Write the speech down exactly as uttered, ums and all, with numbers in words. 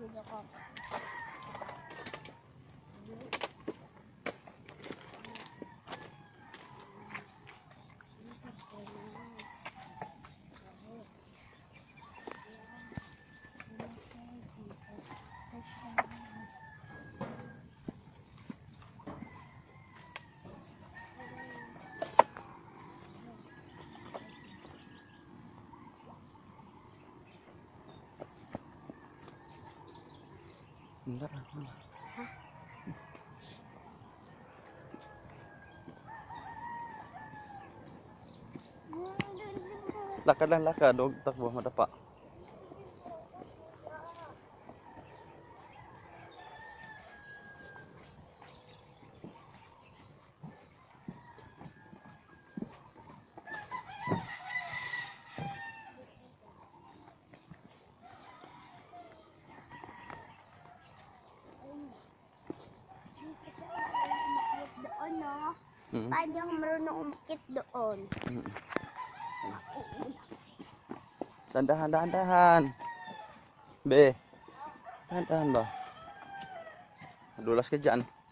Enggak lah. Hah? Lakad lang lakad, huwag takbo madapa. Doon, no? Hmm. Paano ako marunong umakit doon? Hmm. Dahan, dahan, dahan. Be. Dahan, dahan ba? Madulas ka dyan.